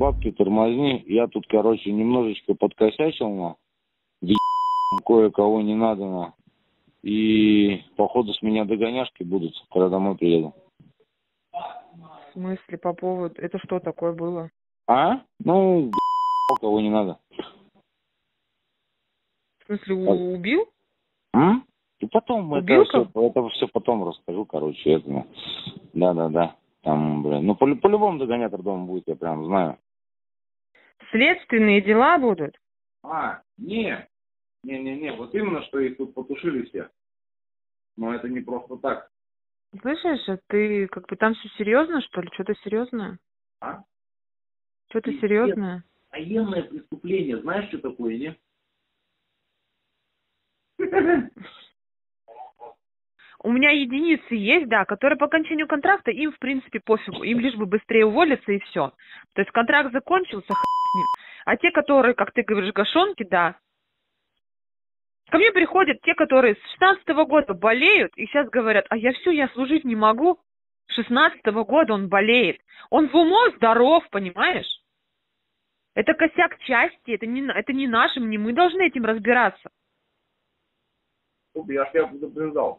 бабки, тормозни. Я тут, короче, немножечко подкосячил, но кое-кого не надо, но. И, походу, с меня догоняшки будут, когда домой приеду. В смысле, по поводу... Это что такое было? А? Ну, кого не надо. В смысле, убил? И потом, Убил это все потом расскажу, короче, это. Да. Там, блин. Ну, по-любому догонятор дома будет, я прям знаю. Следственные дела будут? Не, вот именно, что их тут потушили все. Но это не просто так. Слышишь, а ты как бы там все серьезно, что ли? Что-то серьезное? Что-то серьезное? Военное преступление, знаешь, что такое, не? У меня единицы есть, да, которые по окончанию контракта, им, в принципе, пофигу. Им лишь бы быстрее уволиться и все. То есть контракт закончился, с ним. А те, которые, как ты говоришь, гашонки, да. Ко мне приходят те, которые с 16-го года болеют, и сейчас говорят, а я служить не могу. С 16-го года он болеет. Он в уму здоров, понимаешь? Это косяк части, это не нашим, не мы должны этим разбираться. Я ж тебя предупреждал.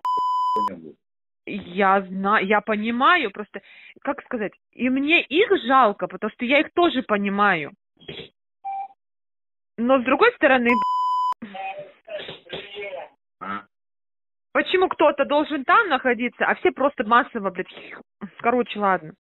Я знаю, я понимаю, просто, как сказать, и мне их жалко, потому что я их тоже понимаю. Но с другой стороны, почему кто-то должен там находиться, а все просто массово, блядь, короче, ладно.